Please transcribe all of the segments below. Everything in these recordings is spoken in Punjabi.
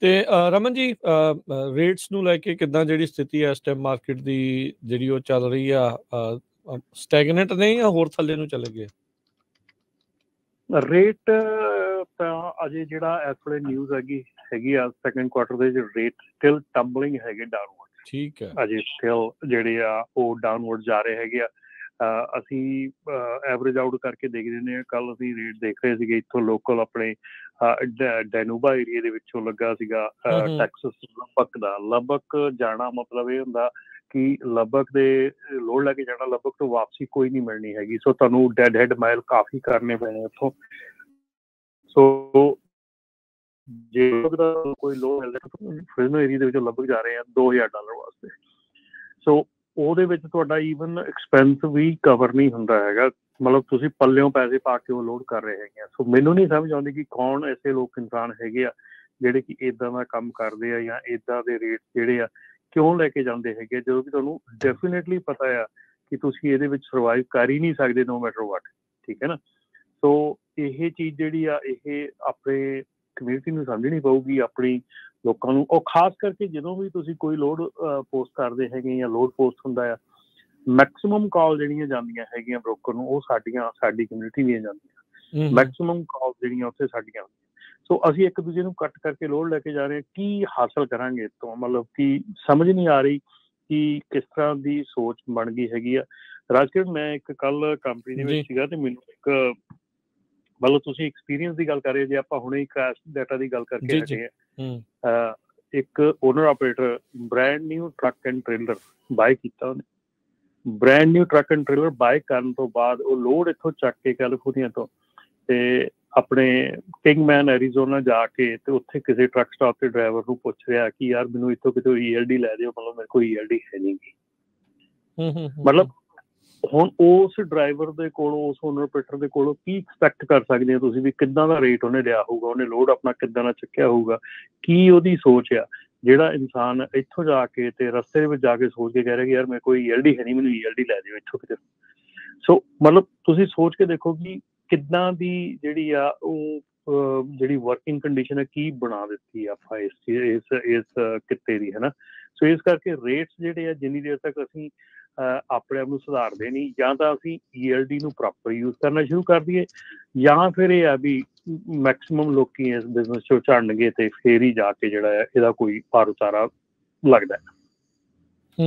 ਤੇ ਰਮਨ ਜੀ, ਰੇਟਸ ਨੂੰ ਲੈ ਕੇ ਕਿੱਦਾਂ ਜਿਹੜੀ ਸਥਿਤੀ ਹੈ ਇਸ ਟਾਈਮ ਮਾਰਕੀਟ ਦੀ, ਜਿਹੜੀ ਉਹ ਚੱਲ ਰਹੀ ਆ, ਸਟੈਗਨੈਂਟ ਨੇ ਜਾਂ ਹੋਰ ਥੱਲੇ ਨੂੰ ਚਲੇ ਗਏ? ਰੇਟ ਤਾਂ ਅਜੇ ਜਿਹੜਾ ਇਸ ਵੇਲੇ ਨਿਊਜ਼ ਹੈਗੀ ਆ ਸੈਕੰਡ ਕੁਆਟਰ ਦੇ ਰੇਟ ਸਟਿਲ ਟੰਬਲਿੰਗ ਹੈਗੇ ਡਾਊਨਵਰਡ। ਠੀਕ ਹੈ, ਅਜੇ ਸਟਿਲ ਜਿਹੜੇ ਆ ਉਹ ਡਾਊਨਵਰਡ ਜਾ ਰਹੇ ਹੈਗੇ ਆ। ਅਸੀਂ ਐਵਰੇਜ ਆਊਟ ਕਰਕੇ ਦੇਖਦੇ ਨੇ। ਕੱਲ ਅਸੀਂ ਰੇਟ ਦੇਖ ਰਹੇ ਸੀਗੇ ਇੱਥੋਂ ਲੋਕਲ ਆਪਣੇ ਡੈਨੂਬਾ ਏਰੀਏ ਦੇ ਵਿੱਚੋਂ ਲੱਗਾ ਸੀਗਾ ਟੈਕਸਸ ਲਬਕ ਦਾ। ਲਬਕ ਜਾਣਾ ਮਤਲਬ ਇਹ ਹੁੰਦਾ ਕਿ ਲਬਕ ਦੇ ਲੋਡ ਲੈ ਕੇ ਜਾਣਾ, ਲਬਕ ਤੋਂ ਵਾਪਸੀ ਕੋਈ ਨਹੀਂ ਮਿਲਣੀ ਹੈਗੀ। ਸੋ ਤੁਹਾਨੂੰ ਡੈਡ ਹੈਡ ਮਾਈਲ ਕਾਫੀ ਕਰਨੇ ਪੈਣੇ ਉੱਥੋਂ। ਸੋ ਜੇ ਕੋਈ ਲੋਡ ਮਿਲਦਾ ਫ੍ਰਿਜ਼ਨੋ ਏਰੀਏ ਦੇ ਵਿੱਚੋਂ ਲਬਕ ਜਾ ਰਹੇ ਆ $2000 ਵਾਸਤੇ। ਸੋ ਉਹਦੇ ਵਿੱਚ ਤੁਹਾਡਾ ਈਵਨ ਐਕਸਪੈਂਸ ਵੀ ਕਵਰ ਨਹੀਂ ਹੁੰਦਾ ਹੈਗਾ। ਮਤਲਬ ਤੁਸੀਂ ਪੱਲਿਓਂ ਪੈਸੇ ਪਾ ਕੇ ਉਹ ਲੋਡ ਕਰ ਰਹੇ ਹੈਗੇ ਆ। ਸੋ ਮੈਨੂੰ ਨਹੀਂ ਸਮਝ ਆਉਂਦੀ ਕਿ ਕੌਣ ਐਸੇ ਲੋਕ ਇਨਸਾਨ ਹੈਗੇ ਆ ਜਿਹੜੇ ਕਿ ਇੱਦਾਂ ਦਾ ਕੰਮ ਕਰਦੇ ਆ ਜਾਂ ਇੱਦਾਂ ਦੇ ਰੇਟ ਜਿਹੜੇ ਆ ਕਿਉਂ ਲੈ ਕੇ ਜਾਂਦੇ ਹੈਗੇ, ਜਦੋਂ ਕਿ ਤੁਹਾਨੂੰ ਡੈਫੀਨੇਟਲੀ ਪਤਾ ਆ ਕਿ ਤੁਸੀਂ ਇਹਦੇ ਵਿੱਚ ਸਰਵਾਈਵ ਕਰ ਹੀ ਨਹੀਂ ਸਕਦੇ ਨੋ ਮੈਟਰ ਵਾਟ। ਠੀਕ ਹੈ ਨਾ। ਸੋ ਇਹ ਚੀਜ਼ ਜਿਹੜੀ ਆ ਇਹ ਆਪਣੇ ਕਮਿਊਨਿਟੀ ਨੂੰ ਸਮਝਣੀ ਪਊਗੀ, ਆਪਣੀ ਲੋਕਾਂ ਨੂੰ। ਉਹ ਖਾਸ ਕਰਕੇ ਜਦੋਂ ਵੀ ਤੁਸੀਂ ਕੋਈ ਲੋਡ ਪੋਸਟ ਕਰਦੇ ਹੈਗੇ ਜਾਂ ਲੋਡ ਪੋਸਟ ਹੁੰਦਾ ਆ, ਮੈਕਸੀਮਮ ਕਾਲ ਜਿਹੜੀਆਂ ਜਾਂਦੀਆਂ ਹੈਗੀਆਂ ਬ੍ਰੋਕਰ ਨੂੰ ਉਹ ਸਾਡੀ ਕਮਿਊਨਿਟੀ ਦੀਆਂ ਜਾਂਦੀਆਂ। ਮੈਕਸੀਮਮ ਕਾਲ ਜਿਹੜੀਆਂ ਉੱਥੇ ਸਾਡੀਆਂ। ਸੋ ਅਸੀਂ ਇੱਕ ਦੂਜੇ ਨੂੰ ਕੱਟ ਕਰਕੇ ਲੋਡ ਲੈ ਕੇ ਜਾ ਰਹੇ ਹਾਂ। ਕੀ ਹਾਸਲ ਕਰਾਂਗੇ ਇਸ ਤੋਂ? ਮਤਲਬ ਕਿ ਸਮਝ ਨਹੀਂ ਆ ਰਹੀ ਕਿ ਕਿਸ ਤਰ੍ਹਾਂ ਦੀ ਸੋਚ ਬਣ ਗਈ ਹੈਗੀ ਆ। ਰਾਜਕਿਰਨ, ਮੈਂ ਇੱਕ ਕੱਲ ਕੰਪਨੀ ਦੇ ਵਿੱਚ ਸੀਗਾ ਤੇ ਮੈਨੂੰ ਇੱਕ ਮਤਲਬ ਤੁਸੀਂ ਐਕਸਪੀਰੀਅੰਸ ਦੀ ਗੱਲ ਕਰ ਰਹੇ ਜੇ, ਆਪਾਂ ਹੁਣੇ ਕ੍ਰੈਸ਼ ਡਾਟਾ ਦੀ ਗੱਲ ਕਰਕੇ ਹਟੇ ਆ। ਇੱਕ owner operator brand new truck and trailer buy ਕੀਤਾ ਉਹਨੇ। Brand new truck and trailer buy ਕਰਨ ਤੋਂ ਬਾਅਦ ਉਹ ਲੋਡ ਇੱਥੋਂ ਚੱਕ ਕੇ ਕੈਲੀਫੋਰਨੀਆ ਤੋਂ ਤੇ ਆਪਣੇ ਕਿੰਗਮੈਨ ਐਰੀਜ਼ੋਨਾ ਜਾ ਕੇ ਤੇ ਉੱਥੇ ਕਿਸੇ ਟਰੱਕ ਸਟਾਪ ਤੇ ਡਰਾਈਵਰ ਨੂੰ ਪੁੱਛ ਰਿਹਾ ਕਿ ਯਾਰ ਮੈਨੂੰ ਇੱਥੋਂ ਕਿਤੋਂ ELD ਲੈ ਦਿਓ, ਮਤਲਬ ਮੇਰੇ ਕੋਲ ELD ਹੈ ਨਹੀਂ ਗੀ। ਮਤਲਬ ਹੁਣ ਉਸ ਡਰਾਈਵਰ ਦੇ ਕੋਲੋਂ, ਉਸ ਓਨਰ ਆਪਰੇਟਰ ਦੇ ਕੋਲੋਂ ਕੀ ਐਕਸਪੈਕਟ ਕਰ ਸਕਦੇ ਹੋ ਤੁਸੀਂ ਵੀ ਕਿੱਦਾਂ ਦਾ ਰੇਟ ਉਹਨੇ ਲਿਆ ਹੋਊਗਾ, ਉਹਨੇ ਲੋਡ ਆਪਣਾ ਕਿੱਦਾਂ ਦਾ ਚੱਕਿਆ ਹੋਊਗਾ, ਕੀ ਉਹਦੀ ਸੋਚ ਆ। ਜਿਹੜਾ ਇਨਸਾਨ ਇੱਥੋਂ ਜਾ ਕੇ ਤੇ ਰਸਤੇ ਦੇ ਵਿੱਚ ਜਾ ਕੇ ਸੋਚ ਕੇ ਕਹਿ ਰਿਹਾ ਕਿ ਯਾਰ ਮੇਰੇ ਕੋਈ ELD ਹੈ ਨਹੀਂ, ਮੈਨੂੰ ELD ਲੈ ਦਿਓ ਇੱਥੋਂ ਕਿਤੇ। ਸੋ ਮਤਲਬ ਤੁਸੀਂ ਸੋਚ ਕੇ ਦੇਖੋ ਕਿ ਕਿੱਦਾਂ ਦੀ ਜਿਹੜੀ ਆ ਉਹ ਜਿਹੜੀ ਵਰਕਿੰਗ ਕੰਡੀਸ਼ਨ ਹੈ ਕੀ ਬਣਾ ਦਿੱਤੀ ਆਪਾਂ ਇਸ ਕਿੱਤੇ ਦੀ, ਹੈ ਨਾ। ਸੋ ਇਸ ਕਰਕੇ ਰੇਟਸ ਜਿਹੜੇ ਆ ਜਿੰਨੀ ਦੇਰ ਤੱਕ ਅਸੀਂ ਆਪਣੇ ਆਪ ਨੂੰ ਸੁਧਾਰਦੇ ਨਹੀਂ, ਜਾਂ ਤਾਂ ਅਸੀਂ ELD ਨੂੰ ਪ੍ਰੋਪਰ ਯੂਜ਼ ਕਰਨਾ ਸ਼ੁਰੂ ਕਰ ਦਈਏ, ਜਾਂ ਫਿਰ ਇਹ ਆ ਵੀ ਮੈਕਸੀਮਮ ਲੋਕੀ ਇਸ ਬਿਜ਼ਨਸ 'ਚੋਂ ਝੜਨਗੇ ਤੇ ਫੇਰ ਹੀ ਜਾ ਕੇ ਜਿਹੜਾ ਹੈ ਇਹਦਾ ਕੋਈ ਪਾਰ ਉਤਾਰਾ ਲੱਗਦਾ ਹੈ।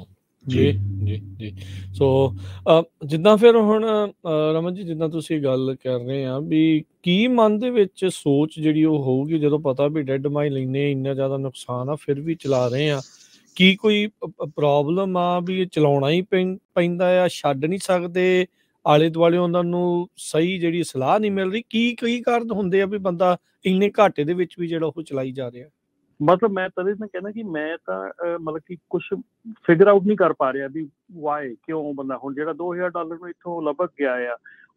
ਜੀ ਜੀ ਜੀ। ਸੋ ਜਿੱਦਾਂ ਫਿਰ ਹੁਣ ਰਮਨ ਜੀ, ਜਿੱਦਾਂ ਤੁਸੀਂ ਗੱਲ ਕਰ ਰਹੇ ਆ ਵੀ ਕੀ ਮਨ ਦੇ ਵਿੱਚ ਸੋਚ ਜਿਹੜੀ ਉਹ ਹੋਊਗੀ ਜਦੋਂ ਪਤਾ ਵੀ ਡੈਡ ਮਾਈਲ ਇੰਨਾ ਜ਼ਿਆਦਾ ਨੁਕਸਾਨ ਆ ਫਿਰ ਵੀ ਚਲਾ ਰਹੇ ਆ? ਕੀ ਕੋਈ ਪ੍ਰੋਬਲਮ ਆ ਵੀ ਇਹ ਚਲਾਉਣਾ ਹੀ ਪੈਂਦਾ ਆ, ਛੱਡ ਨਹੀਂ ਸਕਦੇ, ਆਲੇ ਦੁਆਲੇ ਉਹਨਾਂ ਨੂੰ ਸਹੀ ਜਿਹੜੀ ਸਲਾਹ ਨਹੀਂ ਮਿਲ ਰਹੀ? ਕੀ ਕਾਰਨ ਹੁੰਦੇ ਆ ਵੀ ਬੰਦਾ ਇੰਨੇ ਘਾਟੇ ਦੇ ਵਿੱਚ ਵੀ ਜਿਹੜਾ ਉਹ ਚਲਾਈ ਜਾ ਰਿਹਾ? ਮਤਲਬ ਮੈਂ ਤਦੇ ਮੈਂ ਕਹਿੰਦਾ ਕਿ ਮੈਂ ਤਾਂ ਮਤਲਬ ਕਿ ਕੁਛ ਫਿਗਰ ਆਊਟ ਨਹੀਂ ਕਰ ਪਾ ਰਿਹਾ ਵੀ ਵਾਏ ਕਿਉਂ ਬੰਦਾ ਹੁਣ ਜਿਹੜਾ $2000 ਨੂੰ ਇੱਥੋਂ ਲਬਕ ਗਿਆ ਆ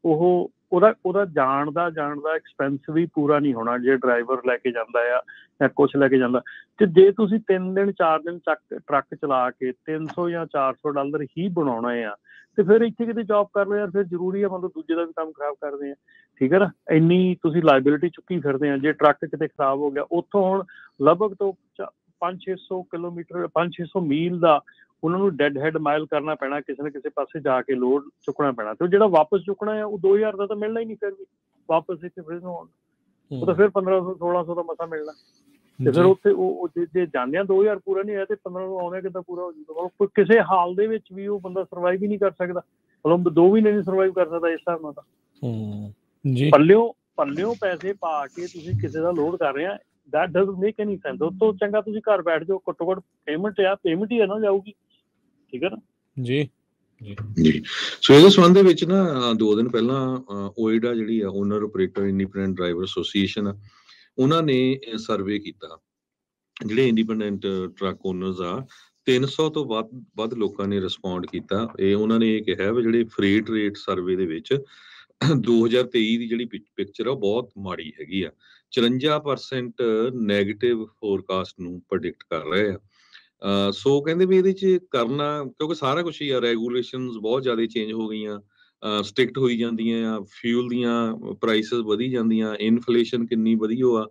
ਉਹਦਾ ਜਾਣ ਦਾ ਐਕਸਪੈਂਸ ਵੀ ਪੂਰਾ ਨਹੀਂ ਹੋਣਾ ਜੇ ਡਰਾਈਵਰ ਲੈ ਕੇ ਜਾਂਦਾ ਆ ਜਾਂ ਕੁਛ ਲੈ ਕੇ ਜਾਂਦਾ। ਤੇ ਜੇ ਤੁਸੀਂ 3 ਦਿਨ 4 ਦਿਨ ਟਰੱਕ ਚਲਾ ਕੇ $300 ਜਾਂ $400 ਹੀ ਬਣਾਉਣਾ ਆ ਤੇ ਫਿਰ ਇੱਥੇ ਕਿਤੇ ਜੌਬ ਕਰ ਲਓ ਯਾਰ। ਫਿਰ ਜ਼ਰੂਰੀ ਆ ਮਤਲਬ ਦੂਜੇ ਦਾ ਵੀ ਕੰਮ ਖਰਾਬ ਕਰਦੇ ਆ। ਠੀਕ ਹੈ ਨਾ। ਇੰਨੀ ਤੁਸੀਂ ਲਾਇਬਿਲਿਟੀ ਚੁੱਕੀ ਫਿਰਦੇ ਆ। ਜੇ ਟਰੱਕ ਕਿਤੇ ਖਰਾਬ ਹੋ ਗਿਆ ਉੱਥੋਂ ਹੁਣ ਲਗਭਗ ਤੋਂ 500-600 ਕਿਲੋਮੀਟਰ 500-600 ਮੀਲ ਦਾ ਉਹਨਾਂ ਨੂੰ ਡੈਡ ਹੈਡ ਮਾਈਲ ਕਰਨਾ ਪੈਣਾ, ਕਿਸੇ ਨਾ ਕਿਸੇ ਪਾਸੇ ਜਾ ਕੇ ਲੋਡ ਚੁੱਕਣਾ ਪੈਣਾ। ਤੇ ਜਿਹੜਾ ਵਾਪਸ ਚੁੱਕਣਾ ਆ ਉਹ 2000 ਦਾ ਤਾਂ ਮਿਲਣਾ ਹੀ ਨਹੀਂ। ਫਿਰ ਵੀ ਵਾਪਸ ਇੱਥੇ ਫਿਰ ਉਹ ਤਾਂ ਫਿਰ 1500-1600 ਦਾ ਮਸਾ ਮਿਲਣਾ। ਤੇ ਫਿਰ ਉੱਥੇ ਉਹ ਜੇ ਜਾਂਦੇ ਆ 2000 ਪੂਰਾ ਨਹੀਂ ਹੋਇਆ ਤੇ 1500 ਆਉਂਦਾ ਕਿੱਦਾਂ ਪੂਰਾ ਹੋ ਜੂਗਾ? ਮਤਲਬ ਕਿਸੇ ਹਾਲ ਦੇ ਵਿੱਚ ਵੀ ਉਹ ਬੰਦਾ ਸਰਵਾਈਵ ਹੀ ਨਹੀਂ ਕਰ ਸਕਦਾ। ਮਤਲਬ 2 ਮਹੀਨੇ ਨਹੀਂ ਸਰਵਾਈਵ ਕਰ ਸਕਦਾ ਇਸ ਹਿਸਾਬ ਨਾਲ ਤਾਂ। ਪੱਲਿਓਂ ਪੈਸੇ ਪਾ ਕੇ ਤੁਸੀਂ ਕਿਸੇ ਦਾ ਲੋਡ ਕਰ ਰਹੇ ਆ, that doesn't make any sense। ਉਸ ਤੋਂ ਚੰਗਾ ਤੁਸੀਂ ਘਰ ਬੈਠ ਜਾਓ, ਘੱਟੋ ਘੱਟ ਪੇਮੈਂਟ ਹੀ ਆ ਨਾ ਜਾਊਗੀ। ਠੀਕ ਹੈ ਨਾ ਜੀ ਜੀ। ਸੋ ਇਹਦੇ ਸੰਬੰਧ ਦੇ ਵਿੱਚ ਨਾ 2 ਦਿਨ ਪਹਿਲਾਂ OIDA ਜਿਹੜੀ ਆ owner operator independent driver association ਆ, ਉਹਨਾਂ ਨੇ ਸਰਵੇ ਕੀਤਾ। ਜਿਹੜੇ ਇੰਡੀਪੈਂਡੈਂਟ ਟਰੱਕ ਓਨਰਸ ਆ 300 ਤੋਂ ਵੱਧ ਲੋਕਾਂ ਨੇ ਰਿਸਪੌਂਡ ਕੀਤਾ। ਇਹ ਉਹਨਾਂ ਨੇ ਇਹ ਕਿਹਾ ਵੀ ਜਿਹੜੇ ਫਰੇਟ ਰੇਟ ਸਰਵੇ ਦੇ ਵਿੱਚ 2023 ਦੀ ਜਿਹੜੀ ਪਿਕਚਰ ਆ ਉਹ ਬਹੁਤ ਮਾੜੀ ਹੈਗੀ ਆ। 54% ਨੈਗੇਟਿਵ ਫੋਰਕਾਸਟ ਨੂੰ ਪ੍ਰੈਡਿਕਟ ਕਰ ਰਹੇ ਆ। ਸੋ ਕਹਿੰਦੇ ਵੀ ਇਹਦੇ 'ਚ ਕਰਨਾ, ਕਿਉਂਕਿ ਸਾਰਾ ਕੁਛ ਹੀ ਆ, ਰੈਗੂਲੇਸ਼ਨਸ ਬਹੁਤ ਜ਼ਿਆਦਾ ਚੇਂਜ ਹੋ ਗਈਆਂ, ਸਟ੍ਰਿਕਟ ਹੋਈ ਜਾਂਦੀਆਂ ਆ, ਫਿਊਲ ਦੀਆਂ ਪ੍ਰਾਈਸਿਸ ਵਧੀ ਜਾਂਦੀਆਂ, ਇਨਫਲੇਸ਼ਨ ਕਿੰਨੀ ਵਧੀ ਆ,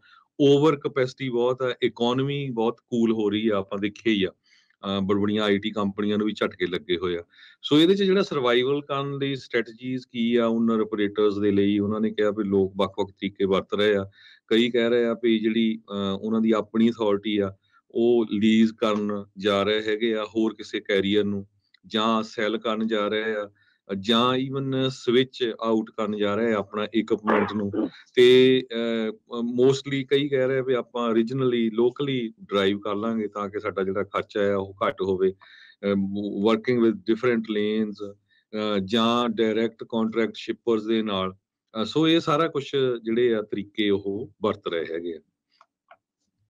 ਓਵਰ ਕਪੈਸਿਟੀ ਬਹੁਤ ਹੈ, ਇਕੋਨਮੀ ਬਹੁਤ ਕੂਲ ਹੋ ਰਹੀ ਆ, ਆਪਾਂ ਦੇਖਿਆ ਹੀ ਆ। ਬੜੀਆਂ IT ਕੰਪਨੀਆਂ ਨੂੰ ਵੀ ਝਟਕੇ ਲੱਗੇ ਹੋਏ ਆ। ਸੋ ਇਹਦੇ 'ਚ ਜਿਹੜਾ ਸਰਵਾਈਵਲ ਕਰਨ ਲਈ ਸਟ੍ਰੈਟਜੀਜ਼ ਕੀ ਆ ਓਨਰ ਆਪਰੇਟਰਸ ਦੇ ਲਈ, ਉਹਨਾਂ ਨੇ ਕਿਹਾ ਵੀ ਲੋਕ ਵੱਖ-ਵੱਖ ਤਰੀਕੇ ਵਰਤ ਰਹੇ ਆ। ਕਈ ਕਹਿ ਰਹੇ ਆ ਵੀ ਜਿਹੜੀ ਉਹਨਾਂ ਦੀ ਆਪਣੀ ਅਥਾਰਟੀ ਆ ਉਹ ਲੀਜ਼ ਕਰਨ ਜਾ ਰਹੇ ਹੈਗੇ ਆ ਹੋਰ ਕਿਸੇ ਕੈਰੀਅਰ ਨੂੰ, ਜਾਂ ਸੈਲ ਕਰਨ ਜਾ ਰਹੇ ਆ, ਜਾਂ ਈਵਨ ਸਵਿਚ ਆਊਟ ਕਰਨ ਜਾ ਰਹੇ ਆ ਆਪਣਾ ਇਕਵਿਪਮੈਂਟ ਨੂੰ। ਤੇ ਮੋਸਟਲੀ ਕਈ ਕਹਿ ਰਹੇ ਵੀ ਆਪਾਂ ਓਰੀਜਨਲੀ ਲੋਕਲੀ ਡਰਾਈਵ ਕਰ ਲਾਂਗੇ ਤਾਂ ਕਿ ਸਾਡਾ ਜਿਹੜਾ ਖਰਚਾ ਹੈ ਉਹ ਘੱਟ ਹੋਵੇ, ਵਰਕਿੰਗ ਵਿਦ ਡਿਫਰੈਂਟ ਲੇਨਸ, ਜਾਂ ਡਾਇਰੈਕਟ ਕੰਟਰੈਕਟ ਸ਼ਿਪਰਸ ਦੇ ਨਾਲ। ਸੋ ਇਹ ਸਾਰਾ ਕੁਝ ਜਿਹੜੇ ਆ ਤਰੀਕੇ ਉਹ ਵਰਤ ਰਹੇ ਹੈਗੇ ਆ।